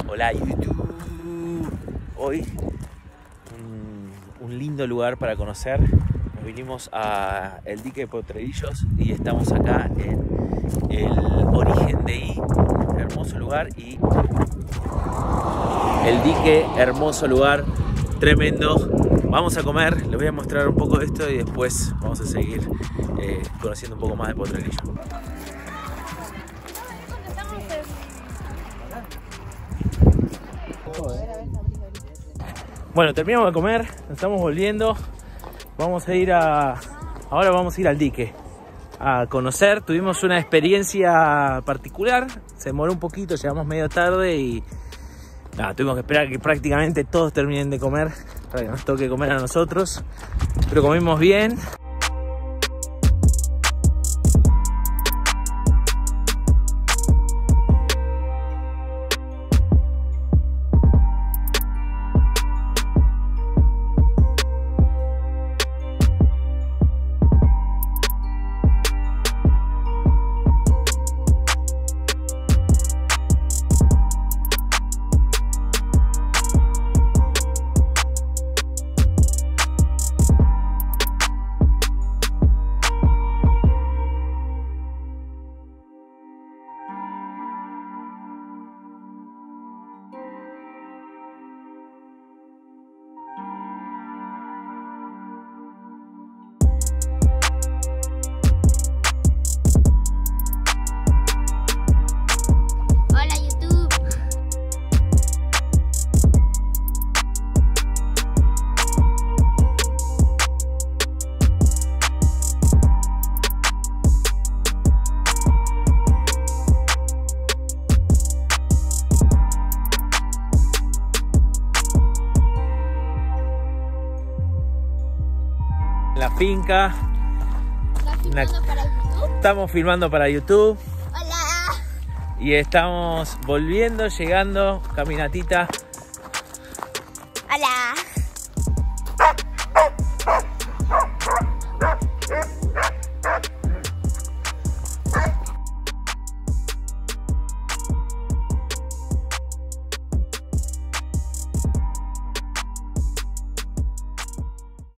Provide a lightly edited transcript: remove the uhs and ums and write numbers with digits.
Hola YouTube. Hoy un lindo lugar para conocer. Nos vinimos a el dique de Potrerillos y estamos acá en el origen de I, un hermoso lugar, y el dique, hermoso lugar, tremendo. Vamos a comer, les voy a mostrar un poco de esto y después vamos a seguir conociendo un poco más de Potrerillos. Bueno, terminamos de comer, nos estamos volviendo. Vamos a ir ahora vamos a ir al dique a conocer. Tuvimos una experiencia particular, se demoró un poquito, llegamos medio tarde y nada, tuvimos que esperar que prácticamente todos terminen de comer para que nos toque comer a nosotros, pero comimos bien. La finca. Estamos filmando para YouTube. Hola. Y estamos volviendo, llegando, caminatita